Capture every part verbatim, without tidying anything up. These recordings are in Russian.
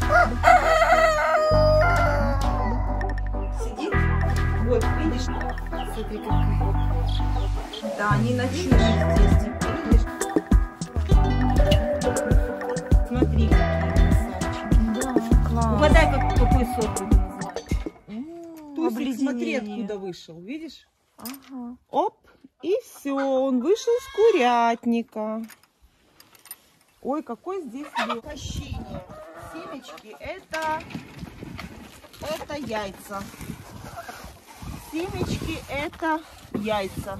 Сидит. Вот, видишь? Смотри, какая. Да, они ночуют здесь. Видишь? Смотри, какие красавчики. Да, класс. Угадай, как, какой сорт буду называть. Тусик, смотри, Обледенение. откуда вышел. Видишь? Ага. Оп. И все, он вышел с курятника. Ой, какой здесь угощение. Семечки это, это яйца. Семечки это яйца.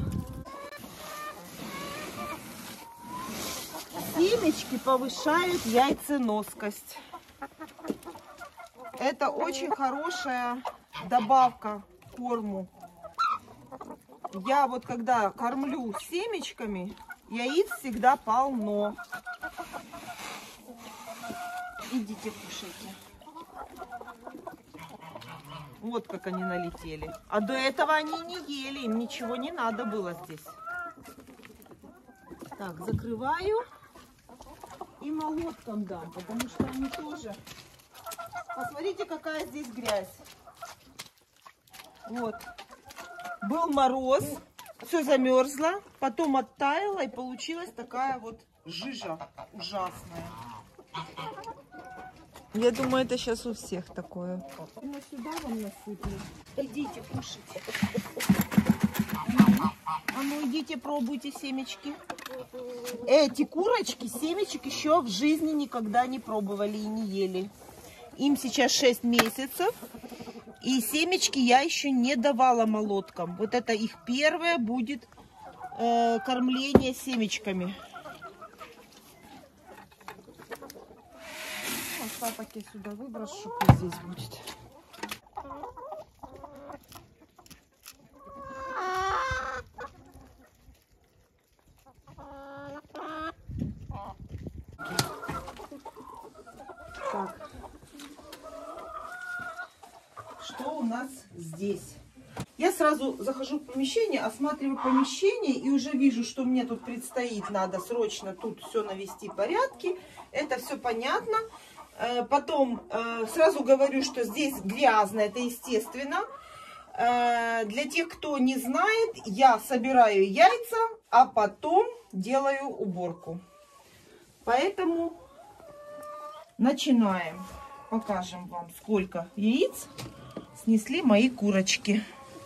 Семечки повышают яйценоскость. Это очень хорошая добавка к корму. Я вот когда кормлю семечками, яиц всегда полно. Идите, кушайте. Вот как они налетели. А до этого они не ели, им ничего не надо было здесь. Так, закрываю. И молотком дам, потому что они тоже... Посмотрите, какая здесь грязь. Вот. Был мороз, все замерзло, потом оттаяло, и получилась такая вот жижа ужасная. Я думаю, это сейчас у всех такое. Мы сюда вам насыпали. Идите, кушайте. А ну, идите, пробуйте семечки. Эти курочки семечек еще в жизни никогда не пробовали и не ели. Им сейчас шесть месяцев. И семечки я еще не давала молоткам. Вот это их первое будет э, кормление семечками. Папа я сюда выброшу, что здесь будет. Так. Что у нас здесь? Я сразу захожу в помещение, осматриваю помещение и уже вижу, что мне тут предстоит. Надо срочно тут все навести порядки. Это все понятно. Потом сразу говорю, что здесь грязно, это естественно. Для тех, кто не знает, я собираю яйца, а потом делаю уборку. Поэтому начинаем. Покажем вам, сколько яиц снесли мои курочки.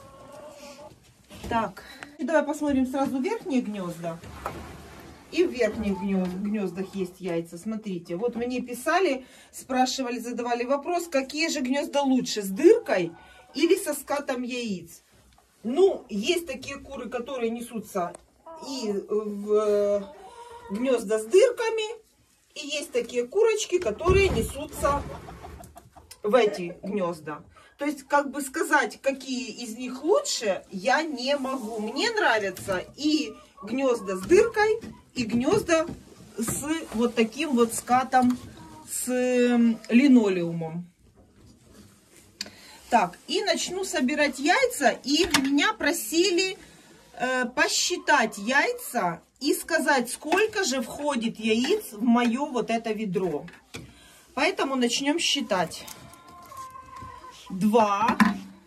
Так, давай посмотрим сразу верхние гнезда. И в верхних гнездах есть яйца. Смотрите, вот мне писали, спрашивали, задавали вопрос, какие же гнезда лучше, с дыркой или со скатом яиц. Ну, есть такие куры, которые несутся и в гнезда с дырками, и есть такие курочки, которые несутся в эти гнезда. То есть, как бы сказать, какие из них лучше, я не могу. Мне нравятся и гнезда с дыркой, и гнезда с вот таким вот скатом, с линолеумом. Так, и начну собирать яйца. И меня просили э, посчитать яйца и сказать, сколько же входит яиц в мое вот это ведро. Поэтому начнем считать. Два,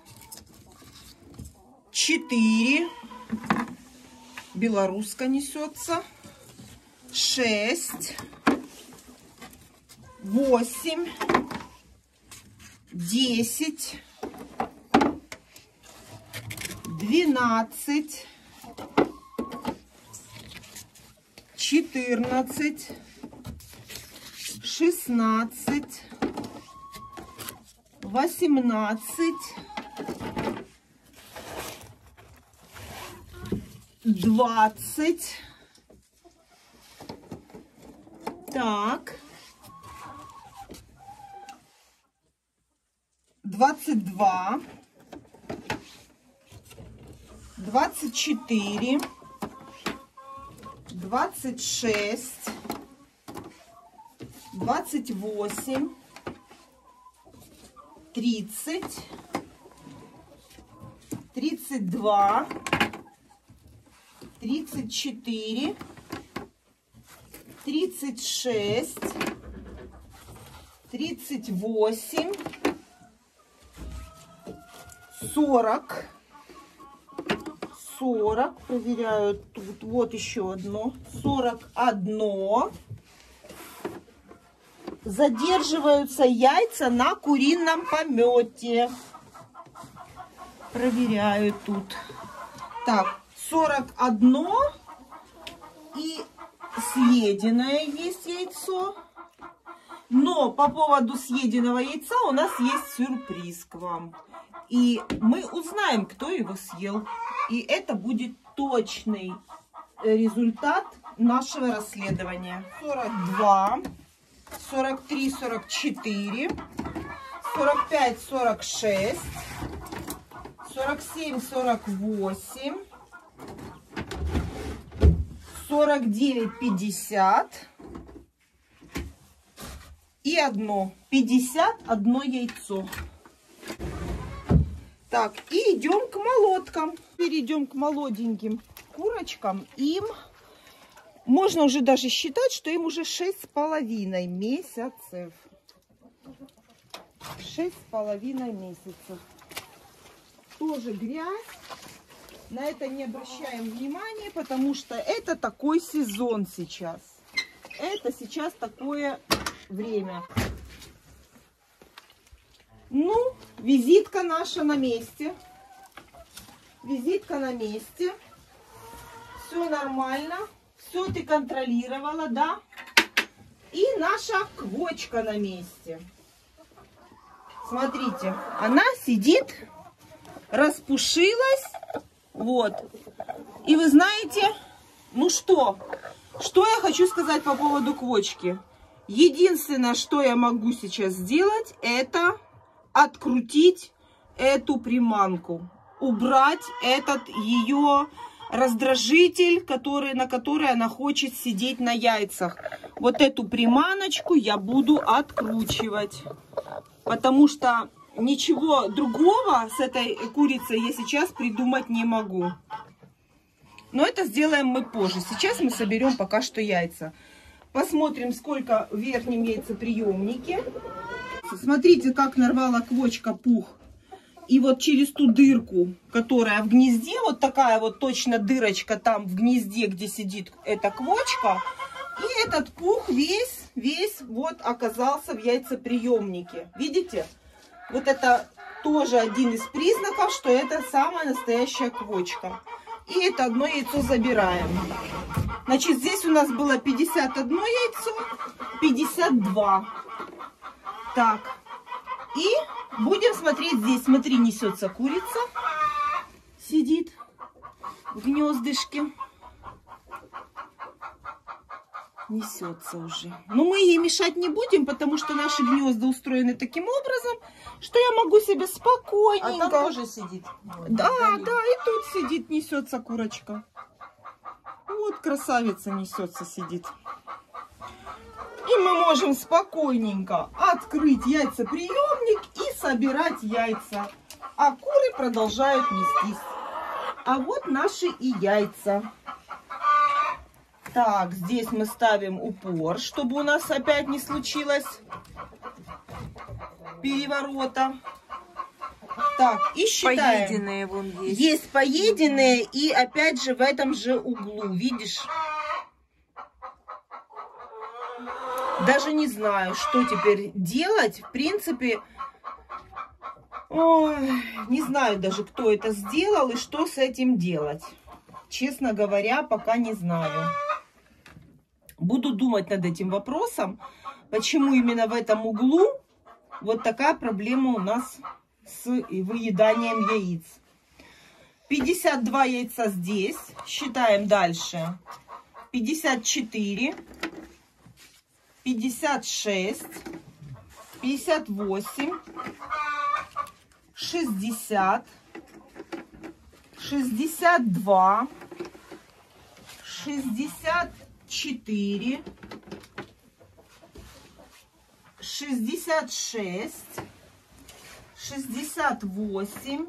четыре, белоруска несется, шесть, восемь, десять, двенадцать, четырнадцать, шестнадцать, восемнадцать, двадцать, так, двадцать два, двадцать четыре, двадцать шесть, двадцать восемь, тридцать, тридцать два, тридцать четыре, тридцать шесть, тридцать восемь, сорок, сорок, проверяю тут, вот еще одно, сорок один. Задерживаются яйца на курином помете. Проверяю тут. Так, сорок один и съеденное есть яйцо. Но по поводу съеденного яйца у нас есть сюрприз к вам. И мы узнаем, кто его съел. И это будет точный результат нашего расследования. сорок два, сорок три, сорок четыре, сорок пять, сорок шесть, сорок семь, сорок восемь, сорок девять, пятьдесят и одно. пятьдесят одно яйцо. Так, и идем к молоткам. Перейдем к молоденьким курочкам. Им можно уже даже считать, что им уже шесть с половиной месяцев. Шесть с половиной месяцев. Тоже грязь. На это не обращаем внимания, потому что это такой сезон сейчас. Это сейчас такое время. Ну, визитка наша на месте. Визитка на месте. Все нормально. Все ты контролировала, да? И наша квочка на месте. Смотрите, она сидит, распушилась. Вот. И вы знаете, ну что? Что я хочу сказать по поводу квочки? Единственное, что я могу сейчас сделать, это открутить эту приманку, убрать этот ее раздражитель, который, на который она хочет сидеть на яйцах. Вот эту приманочку я буду откручивать, потому что ничего другого с этой курицей я сейчас придумать не могу. Но это сделаем мы позже. Сейчас мы соберем пока что яйца. Посмотрим, сколько в верхнем яйцеприемнике. Смотрите, как нарвала квочка пух. И вот через ту дырку, которая в гнезде, вот такая вот точно дырочка там в гнезде, где сидит эта квочка. И этот пух весь, весь вот оказался в яйцеприемнике. Видите? Вот это тоже один из признаков, что это самая настоящая квочка. И это одно яйцо забираем. Значит, здесь у нас было пятьдесят одно яйцо, пятьдесят два. Так, и будем смотреть здесь. Смотри, несется курица. Сидит в гнездышке. Несется уже. Но мы ей мешать не будем, потому что наши гнезда устроены таким образом, что я могу себе спокойненько... А там тоже сидит. Да, да, и тут сидит, несется курочка. Вот красавица несется, сидит. И мы можем спокойненько открыть яйцеприемник и собирать яйца. А куры продолжают нестись. А вот наши и яйца. Так, здесь мы ставим упор, чтобы у нас опять не случилось переворота. Так, и считаем. Поеденные вон есть. Есть поеденные, и опять же в этом же углу, видишь? Даже не знаю, что теперь делать. В принципе, ой, не знаю даже, кто это сделал и что с этим делать. Честно говоря, пока не знаю. Буду думать над этим вопросом, почему именно в этом углу вот такая проблема у нас с выеданием яиц. пятьдесят два яйца здесь. Считаем дальше. пятьдесят четыре. пятьдесят шесть. пятьдесят восемь. шестьдесят. шестьдесят два. шестьдесят четыре. шестьдесят шесть. шестьдесят восемь.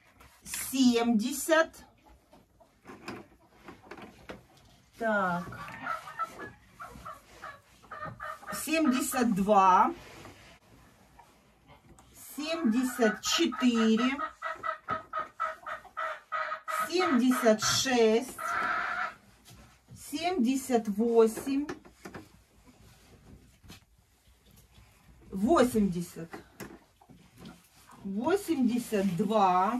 семьдесят. Так. семьдесят два, семьдесят четыре, семьдесят шесть, семьдесят восемь, восемьдесят, восемьдесят два,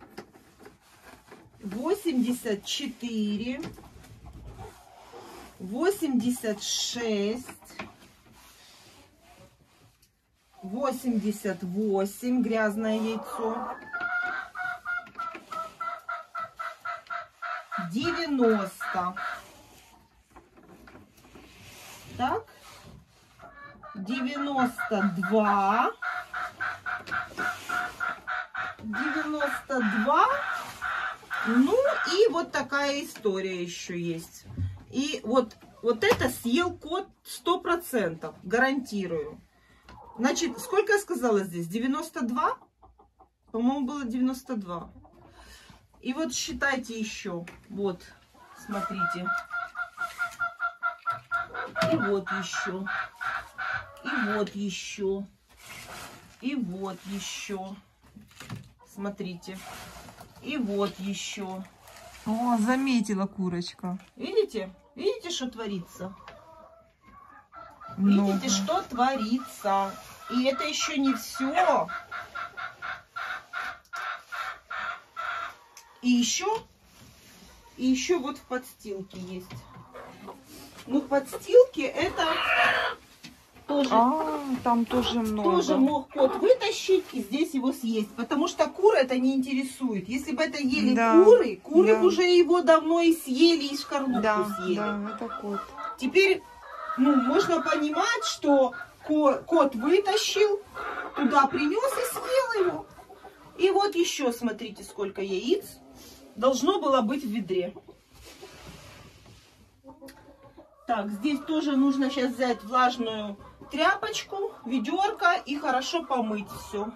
восемьдесят четыре, восемьдесят шесть, восемьдесят восемь, грязное яйцо, девяносто, так, девяносто два, девяносто два, ну и вот такая история еще есть. И вот, вот это съел кот сто процентов, гарантирую. Значит, сколько я сказала здесь? девяносто два? По-моему, было девяносто два. И вот считайте еще. Вот, смотрите. И вот еще. И вот еще. И вот еще. Смотрите. И вот еще. О, заметила курочка. Видите? Видите, что творится? Много. Видите, что творится? И это еще не все. И еще, и еще вот в подстилке есть. Ну, в подстилке это тоже, А, там тоже много. тоже мог кот вытащить и здесь его съесть. Потому что куры это не интересует. Если бы это ели Да, куры, куры да. уже его давно и съели, и шкарлупку Да, съели. да, это кот. Теперь, ну, можно понимать, что ко- кот вытащил, туда принес и съел его. И вот еще, смотрите, сколько яиц должно было быть в ведре. Так, здесь тоже нужно сейчас взять влажную тряпочку, ведерко и хорошо помыть все.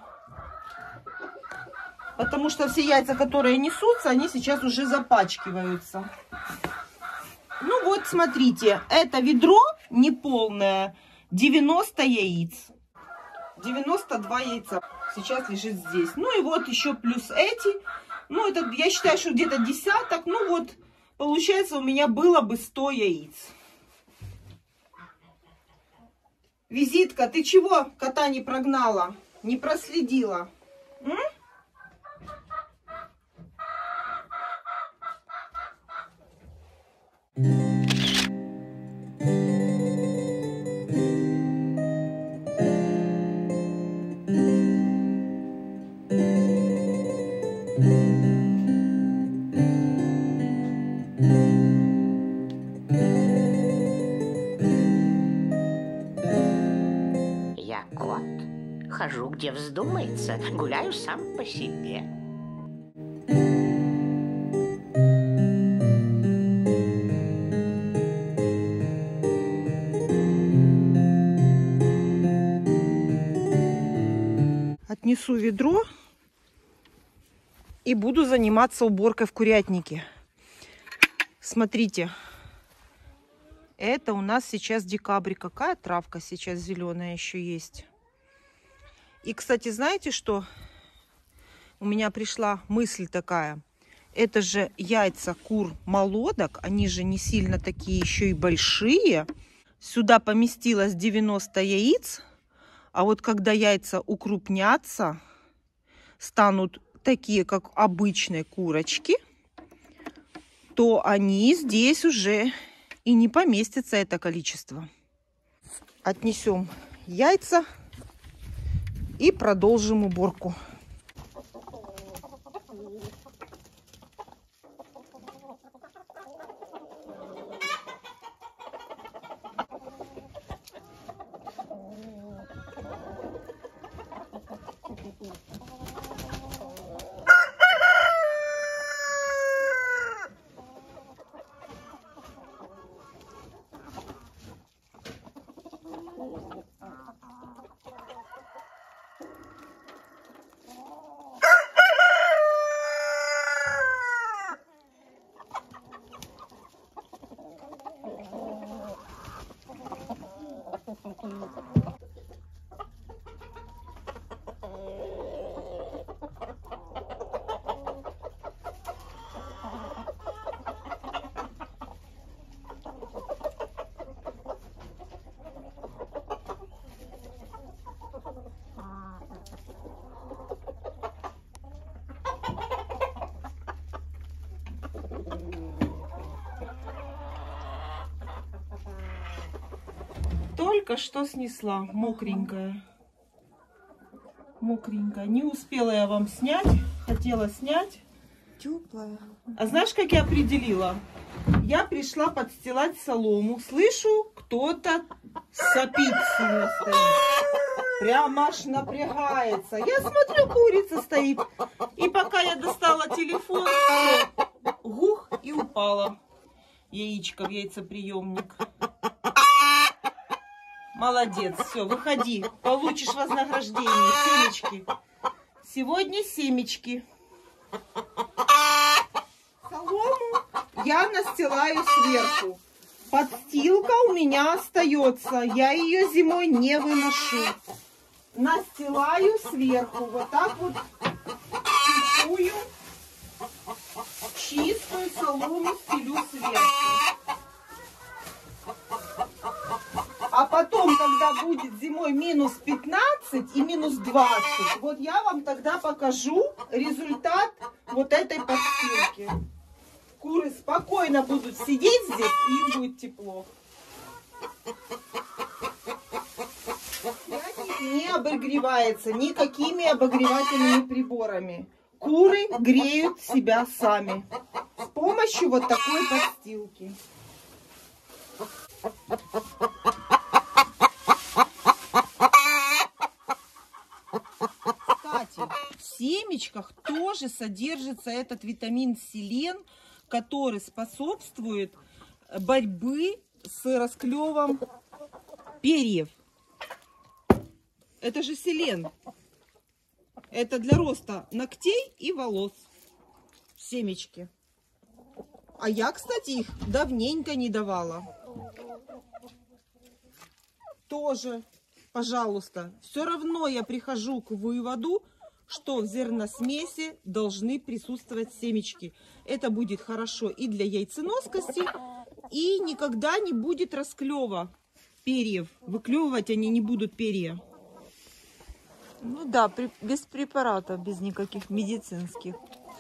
Потому что все яйца, которые несутся, они сейчас уже запачкиваются. Ну вот, смотрите, это ведро неполное, девяносто яиц. девяносто два яйца сейчас лежит здесь. Ну и вот еще плюс эти. Ну, это, я считаю, что где-то десяток. Ну вот, получается, у меня было бы сто яиц. Визитка, ты чего кота не прогнала? Не проследила? М? Я кот. Хожу, где вздумается, гуляю сам по себе. Отнесу ведро и буду заниматься уборкой в курятнике. Смотрите, это у нас сейчас декабрь. Какая травка сейчас зеленая еще есть. И, кстати, знаете что? У меня пришла мысль такая. Это же яйца кур молодок. Они же не сильно такие еще и большие. Сюда поместилось девяносто яиц. А вот когда яйца укрупнятся, станут такие, как обычные курочки, то они здесь уже и не поместится это количество. Отнесем яйца и продолжим уборку. Только что снесла, мокренькая. Мокренькая. Не успела я вам снять. Хотела снять. Теплая. А знаешь, как я определила? Я пришла подстилать солому. Слышу, кто-то сопит сильно стоит. Прямо аж напрягается. Я смотрю, курица стоит. И пока я достала телефон, гух, и упала яичко в яйцеприемник. Молодец, все, выходи, получишь вознаграждение, семечки. Сегодня семечки. Солому я настилаю сверху. Подстилка у меня остается, я ее зимой не выношу. Настилаю сверху, вот так вот сухую, чистую солому стелю сверху. А потом, когда будет зимой минус пятнадцать и минус двадцать, вот я вам тогда покажу результат вот этой подстилки. Куры спокойно будут сидеть здесь, и им будет тепло. Не обогревается никакими обогревательными приборами. Куры греют себя сами с помощью вот такой подстилки. Кстати, в семечках тоже содержится этот витамин селен, который способствует борьбе с расклевом перьев. Это же селен. Это для роста ногтей и волос. Семечки. А я, кстати, их давненько не давала. Тоже, пожалуйста, все равно я прихожу к выводу, что в зерносмеси должны присутствовать семечки. Это будет хорошо и для яйценоскости, и никогда не будет расклева перьев. Выклевывать они не будут перья. Ну да, при, без препаратов, без никаких медицинских.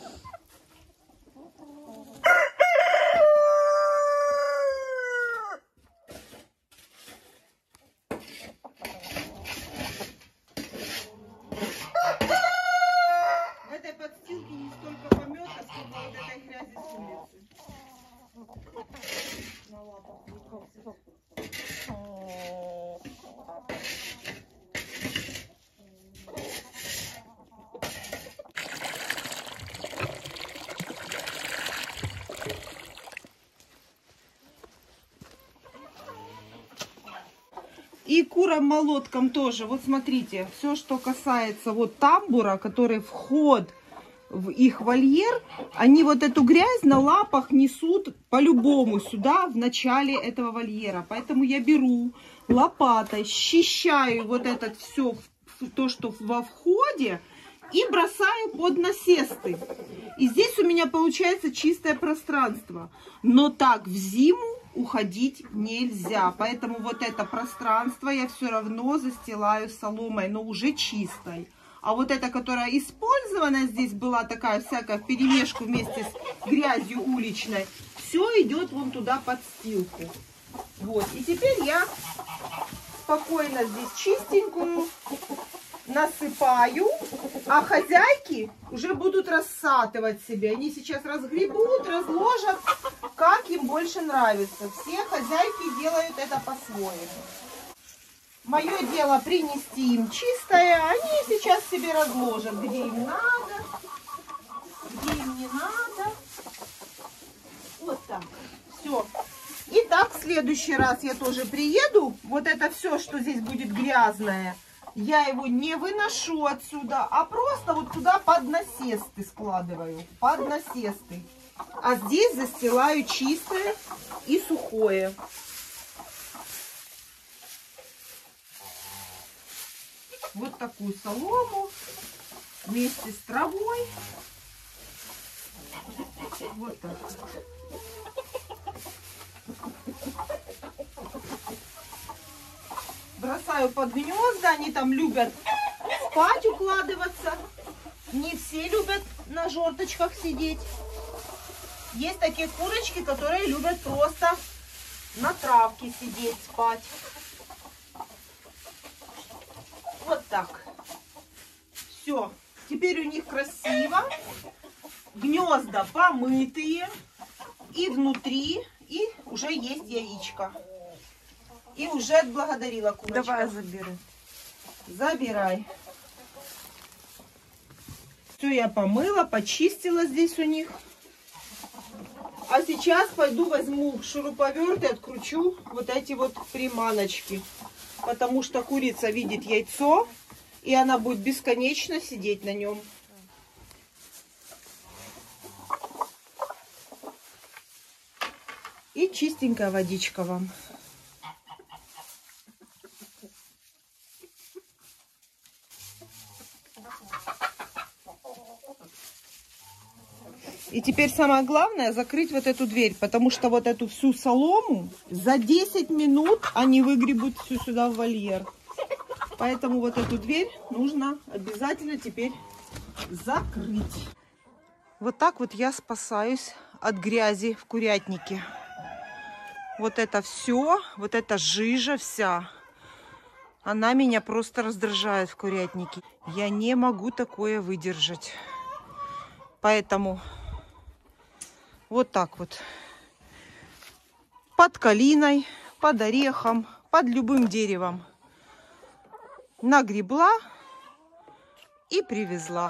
В этой подстилке не столько помета, сколько вот этой грязи с улицы. На лапах. И курам молоткам тоже. Вот смотрите, все, что касается вот тамбура, который вход в их вольер, они вот эту грязь на лапах несут по-любому сюда, в начале этого вольера. Поэтому я беру лопатой, счищаю вот это все, то, что во входе, и бросаю под насесты. И здесь у меня получается чистое пространство. Но так в зиму уходить нельзя. Поэтому вот это пространство я все равно застилаю соломой, но уже чистой. А вот эта, которая использована здесь была, такая всякая вперемешку вместе с грязью уличной, все идет вон туда под стилку. Вот. И теперь я спокойно здесь чистенькую насыпаю, а хозяйки уже будут рассатывать себе. Они сейчас разгребут, разложат, как им больше нравится. Все хозяйки делают это по-своему. Мое дело принести им чистое, они сейчас себе разложат, где им надо, где им не надо. Вот так. Все. И так в следующий раз я тоже приеду. Вот это все, что здесь будет грязное, я его не выношу отсюда, а просто вот туда под насесты складываю. Под насесты. А здесь застилаю чистое и сухое. вот такую солому вместе с травой. Вот так. Бросаю под гнезда, они там любят спать, укладываться. Не все любят на жердочках сидеть. Есть такие курочки, которые любят просто на травке сидеть, спать. Вот так. Все. Теперь у них красиво. Гнезда помытые. И внутри, и уже есть яичко. И уже отблагодарила курочка. Давай заберу. Забирай. Все я помыла, почистила здесь у них. А сейчас пойду возьму шуруповерт и откручу вот эти вот приманочки. Потому что курица видит яйцо, и она будет бесконечно сидеть на нем. И чистенькая водичка вам. И теперь самое главное закрыть вот эту дверь, потому что вот эту всю солому за десять минут они выгребут всю сюда в вольер. Поэтому вот эту дверь нужно обязательно теперь закрыть. Вот так вот я спасаюсь от грязи в курятнике. Вот это все, вот эта жижа вся, она меня просто раздражает в курятнике. Я не могу такое выдержать. Поэтому вот так вот. Под калиной, под орехом, под любым деревом нагребла и привезла.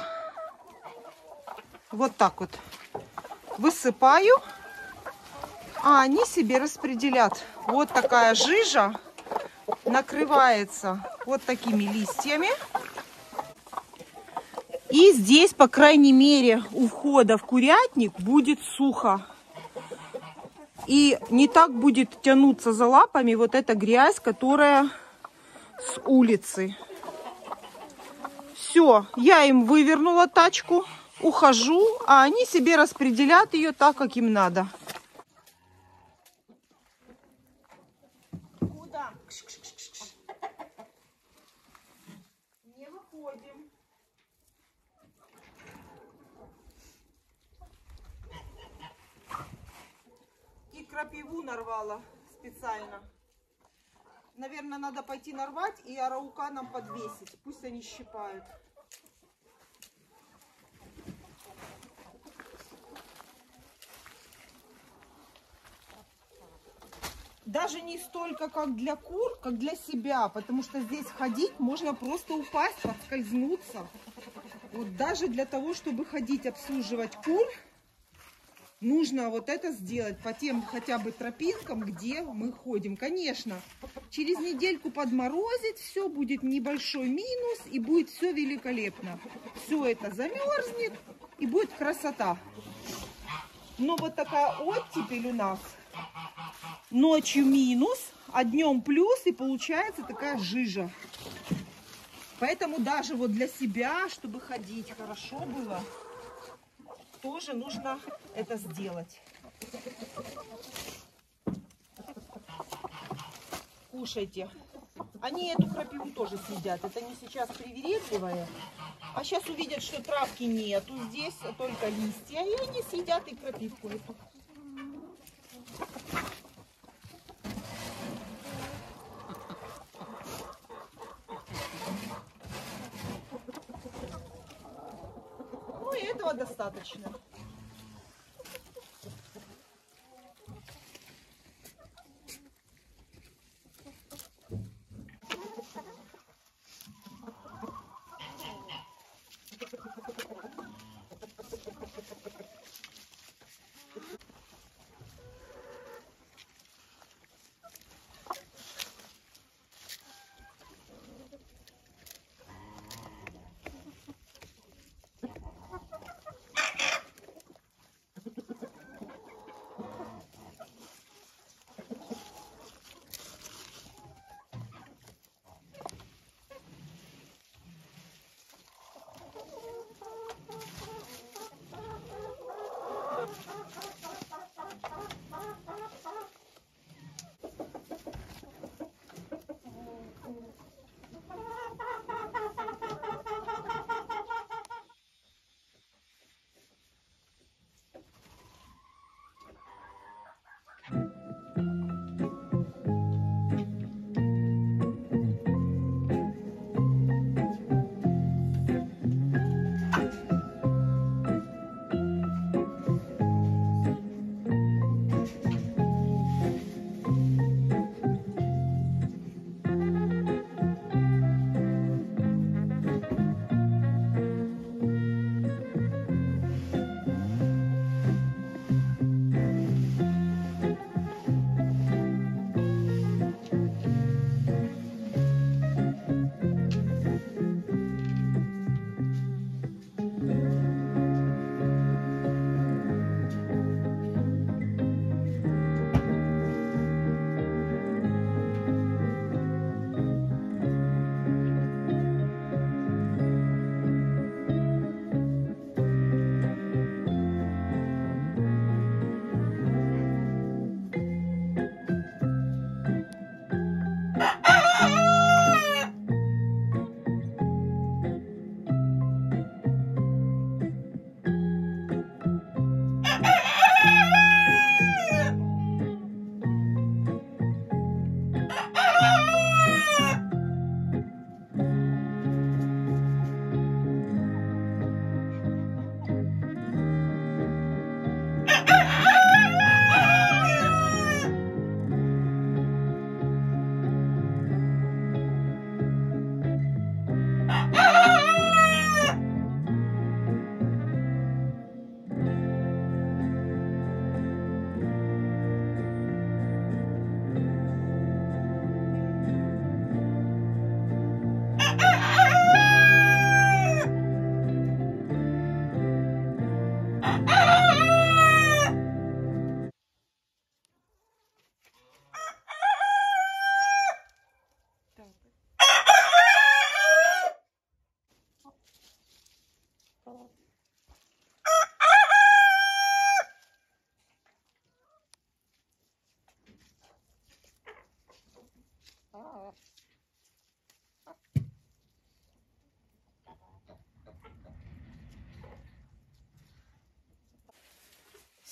Вот так вот высыпаю, а они себе распределят. Вот такая жижа накрывается вот такими листьями. И здесь, по крайней мере, у входа в курятник будет сухо. И не так будет тянуться за лапами вот эта грязь, которая с улицы. Все, я им вывернула тачку, ухожу, а они себе распределят ее так, как им надо. Куда? Не выходим. И крапиву нарвала специально. Наверное, надо пойти нарвать и арауканам подвесить. Пусть они щипают. Даже не столько как для кур, как для себя. Потому что здесь ходить можно просто упасть, подскользнуться. Вот даже для того, чтобы ходить, обслуживать кур, нужно вот это сделать по тем хотя бы тропинкам, где мы ходим. Конечно, через недельку подморозит, все будет небольшой минус и будет все великолепно. Все это замерзнет и будет красота. Но вот такая оттепель у нас. Ночью минус, а днем плюс, и получается такая жижа. Поэтому даже вот для себя, чтобы ходить хорошо было, тоже нужно это сделать. Кушайте. Они эту крапиву тоже съедят. Это не сейчас привередливые. А сейчас увидят, что травки нету здесь, а только листья. И они съедят и крапивку эту. Ну и этого достаточно.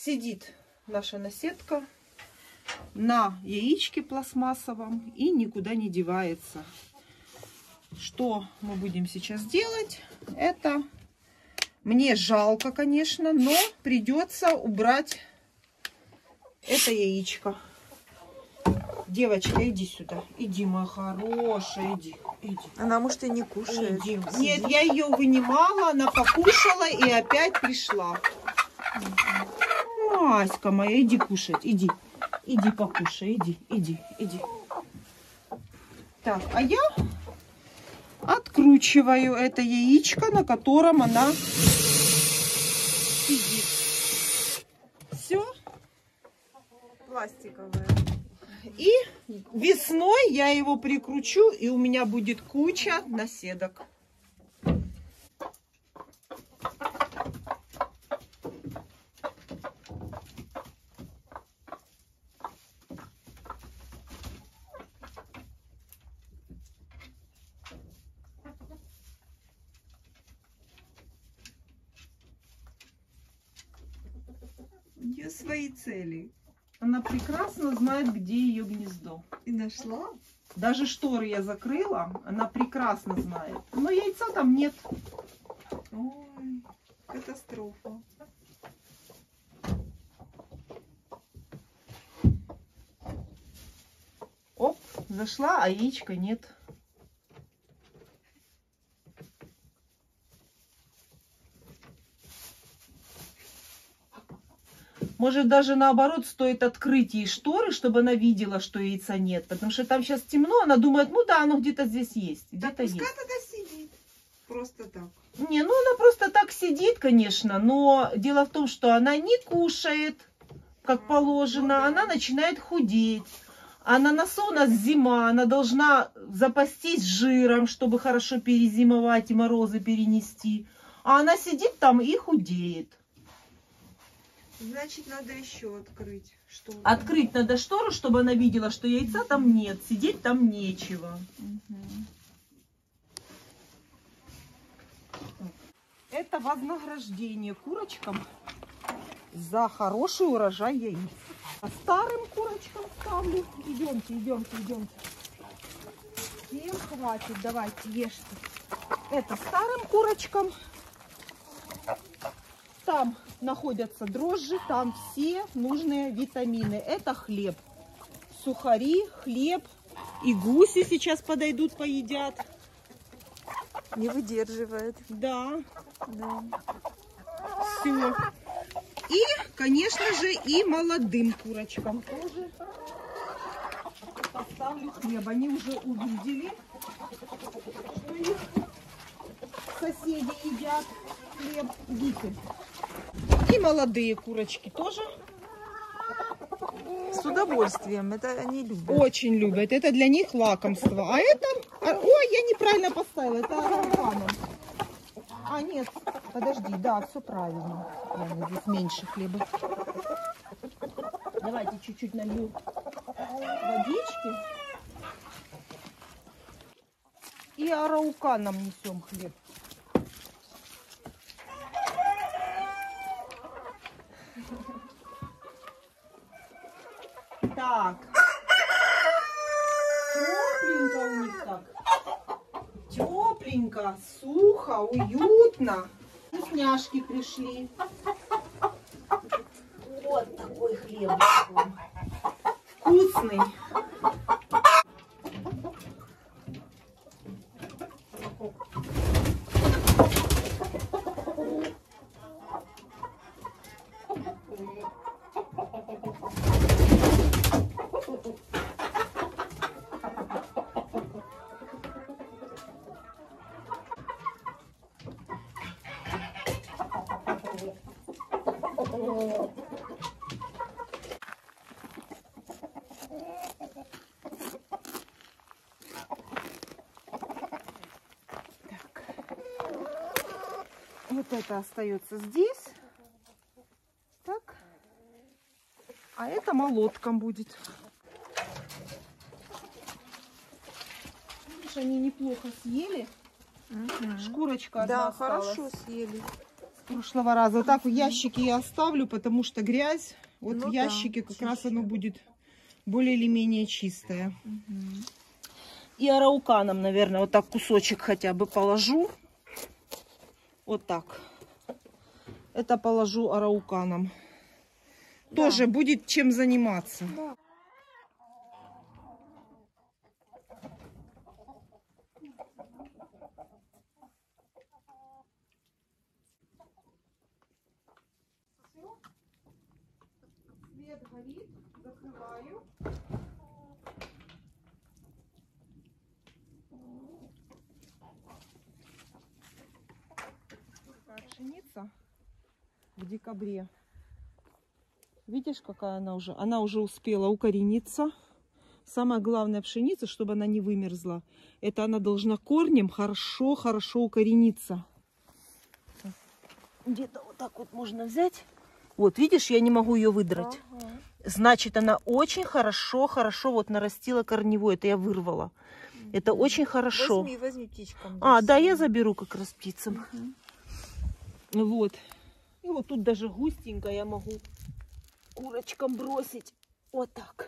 Сидит наша наседка на яичке пластмассовом и никуда не девается. Что мы будем сейчас делать? Это мне жалко, конечно, но придется убрать это яичко. Девочка, иди сюда. Иди, моя хорошая, иди. иди. Она, может, и не кушает. Иди. Нет, я ее вынимала, она покушала и опять пришла. Аська моя, иди кушать, иди. Иди покушай, иди, иди, иди. Так, а я откручиваю это яичко, на котором она сидит. Все. Пластиковая. И весной я его прикручу, и у меня будет куча наседок. У нее свои цели. Она прекрасно знает, где ее гнездо. И нашла? Даже шторы я закрыла, она прекрасно знает. Но яйца там нет. Ой, катастрофа. Оп, зашла, а яичка нет. Может, даже наоборот, стоит открыть ей шторы, чтобы она видела, что яйца нет. Потому что там сейчас темно, она думает, ну да, оно где-то здесь есть. Где-то есть. Пускай тогда сидит. Просто так. Не, ну она просто так сидит, конечно, но дело в том, что она не кушает, как положено, ну да. Она начинает худеть. А на носу у нас зима, она должна запастись жиром, чтобы хорошо перезимовать и морозы перенести. А она сидит там и худеет. Значит, надо еще открыть. Что? Открыть надо штору, чтобы она видела, что яйца там нет, сидеть там нечего. Угу. Это вознаграждение курочкам за хороший урожай яиц. А старым курочкам ставлю. Идемте, идемте, идемте. Всем хватит, давайте, ешьте. Это старым курочкам. Там находятся дрожжи, там все нужные витамины. Это хлеб. Сухари, хлеб. И гуси сейчас подойдут, поедят. Не выдерживает. Да. Да. Все. И, конечно же, и молодым курочкам тоже поставлю хлеб. Они уже увидели, что их соседи едят хлеб. Идите. И молодые курочки тоже С удовольствием. Это они любят. очень любят. Это для них лакомство. А это... Ой, я неправильно поставила. Это араханом. А, нет, подожди, да, все правильно. Ладно, здесь меньше хлеба. Давайте чуть-чуть налью водички. И арауканом несем хлеб. Так. Тепленько у них так. Тепленько, сухо, уютно. Вкусняшки пришли. Вот такой хлеб. Вкусный. Вот это остается здесь. Так. А это молотком будет. Видишь, они неплохо съели. Угу. Шкурочка одна Да, осталась. хорошо съели. прошлого раза. Вот так в ящике я оставлю, потому что грязь. Вот Ну в да, ящике как чище. раз оно будет более или менее чистое. Угу. И арауканом, наверное, вот так кусочек хотя бы положу. Вот так. Это положу арауканом. Да. Тоже будет чем заниматься. Да. Свет горит, закрываю. Такая пшеница в декабре. Видишь, какая она уже? Она уже успела укорениться. Самое главное пшеница, чтобы она не вымерзла, это она должна корнем хорошо-хорошо укорениться. Где-то вот так вот можно взять. Вот, видишь, я не могу ее выдрать. Ага. Значит, она очень хорошо-хорошо вот нарастила корневой. Это я вырвала. Угу. Это очень хорошо. Возьми, возьми птичкам. А, да, я заберу как раз птицам. Угу. Вот. И вот тут даже густенько я могу курочкам бросить. Вот так.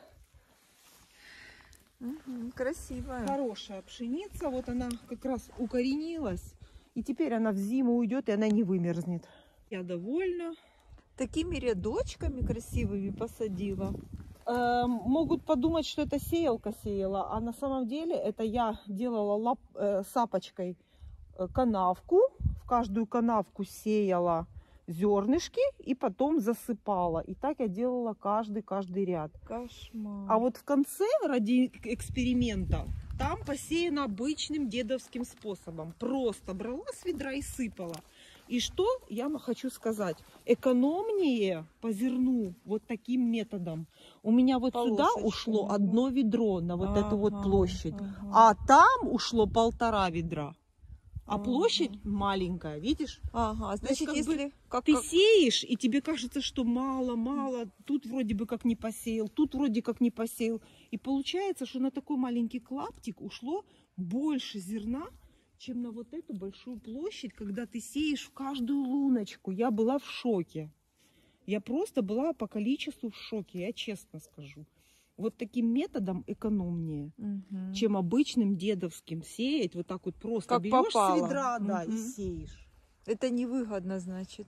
Угу, красивая. Хорошая пшеница. Вот она как раз укоренилась. И теперь она в зиму уйдет, и она не вымерзнет. Я довольна. Такими рядочками красивыми посадила. Э, могут подумать, что это сеялка сеяла. А на самом деле это я делала лап, э, сапочкой канавку. В каждую канавку сеяла зернышки и потом засыпала. И так я делала каждый-каждый ряд. Кошмар. А вот в конце, ради эксперимента, там посеяно обычным дедовским способом. Просто брала с ведра и сыпала. И что я хочу сказать? Экономнее по зерну вот таким методом. У меня вот сюда ушло одно ведро на вот ага, эту вот площадь. Ага. А там ушло полтора ведра. А ага. площадь маленькая, видишь? Ага, значит, как если как, ты как... сеешь, и тебе кажется, что мало, мало, тут вроде бы как не посеял, тут вроде как не посеял. И получается, что на такой маленький клаптик ушло больше зерна, чем на вот эту большую площадь, когда ты сеешь в каждую луночку. Я была в шоке. Я просто была по количеству в шоке, я честно скажу. Вот таким методом экономнее, угу. чем обычным дедовским сеять. Вот так вот просто как берешь попало. С ведра, угу. да, и сеешь. Это невыгодно, значит.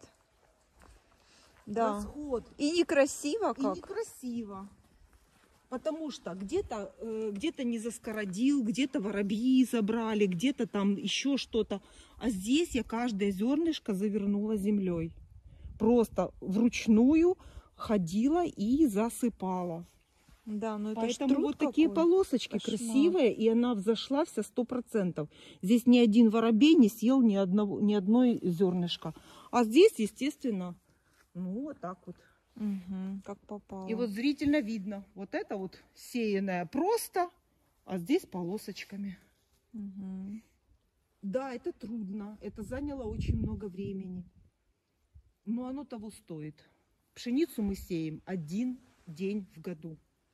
Да. Расход. И некрасиво как? И некрасиво. Потому что где-то э, где-то не заскородил, где-то воробьи забрали, где-то там еще что-то. А здесь я каждое зернышко завернула землей. Просто вручную ходила и засыпала. Да, но это Поэтому вот какой. Такие полосочки Кошмар. Красивые, и она взошла вся сто процентов. Здесь ни один воробей не съел ни, одного, ни одной зернышка. А здесь, естественно, ну вот так вот. Угу, как попало. И вот зрительно видно, вот это вот сеянное просто, а здесь полосочками. Угу. Да, это трудно, это заняло очень много времени, но оно того стоит. Пшеницу мы сеем один день в году.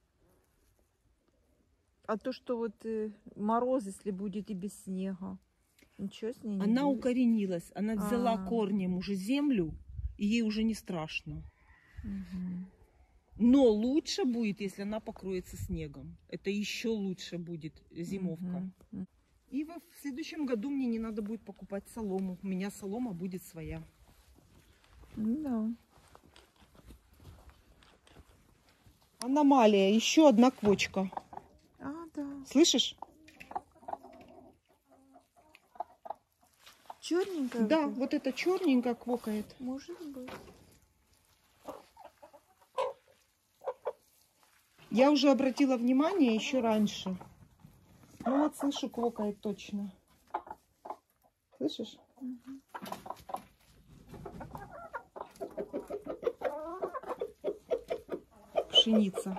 А то, что вот э, мороз, если будет и без снега, ничего с ней не Она будет? Укоренилась, она взяла А-а-а. корнем уже землю, и ей уже не страшно. Угу. Но лучше будет, если она покроется снегом. Это еще лучше будет зимовка. Угу. И в следующем году мне не надо будет покупать солому. У меня солома будет своя. Да. Аномалия. Еще одна квочка. А, да. Слышишь? Черненькая? Да, вот, вот это черненькая квокает. Может быть. Я уже обратила внимание еще раньше. Ну вот слышу, квокает точно. Слышишь? Угу. Пшеница.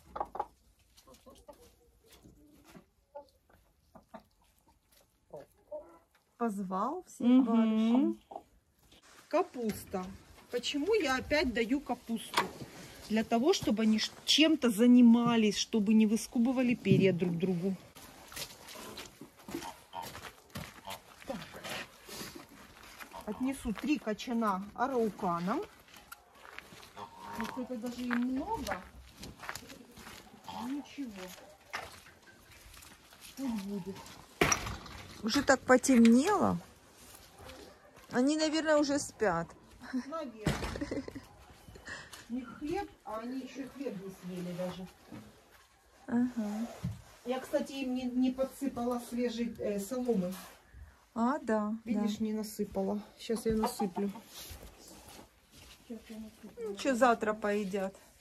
Позвал всех угу. барышень. Капуста. Почему я опять даю капусту? Для того, чтобы они чем-то занимались, чтобы не выскубывали перья друг другу. Так. Отнесу три кочана арауканом. Вот это даже и много. Ничего. Пусть будет. Уже так потемнело. Они, наверное, уже спят. Наверное. У них хлеб, а они еще хлеб не съели даже. Ага. Я, кстати, им не, не подсыпала свежей э, соломы. А, да. Видишь, да. не насыпала. Сейчас я насыплю. Сейчас я насыплю. Ну, что завтра поедят.